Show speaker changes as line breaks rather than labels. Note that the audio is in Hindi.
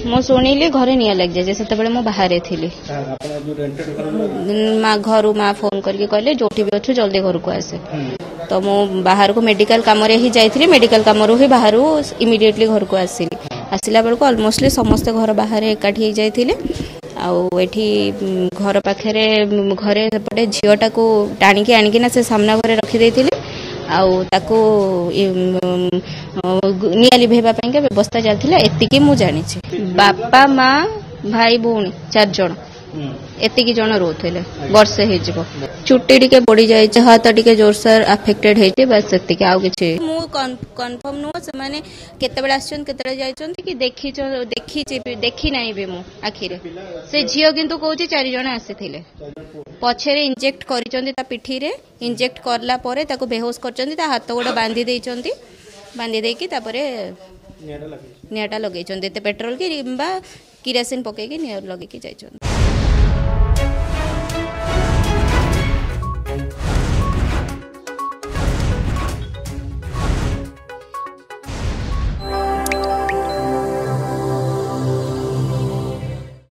मु शुणिली घरे निया लग जाए से मु बाहर थी घर माँ फोन करके कहले जो भी अच्छु जल्दी घर को आसे तो मु बाहर को मेडिकल कम ही जाइए मेडिकल कम ही बाहर इमिडिएटली घर को आसिली आसला बेलू अलमोस्टली समस्ते घर बाहर एकाठी जाइए आठी घर पाखे घरे सेपटे झीटा को टाणिकी आणिकिना से सामना घरे रखीदे आको निया लिभेवा व्यवस्था चलता एतिकी मु जानी बापा माँ भाई भौणी 4 जन एतिकी जन रोते वर्षे हो चुट्टी टिके बढ़ी जाए हाथ टिके जोरसोर अफेक्टेड होती बस से आउ कि कन्फर्म नुह से केतबेले आछन केतबेले जाइछन कि देखी नहीं भी मु आखिरे से झियो किंतु कहूँ 4 जन आसीथिले पछरे इंजेक्ट करिसंती ता पिठी रे इंजेक्ट करला परे ताको बेहोश करचंती ता हाथ गोड़ बांधी देइचंती बांधी देकी तापरे नियाटा लगेइचंती पेट्रोल की किरासिन पकेकी निया लगेकी जाइचंती।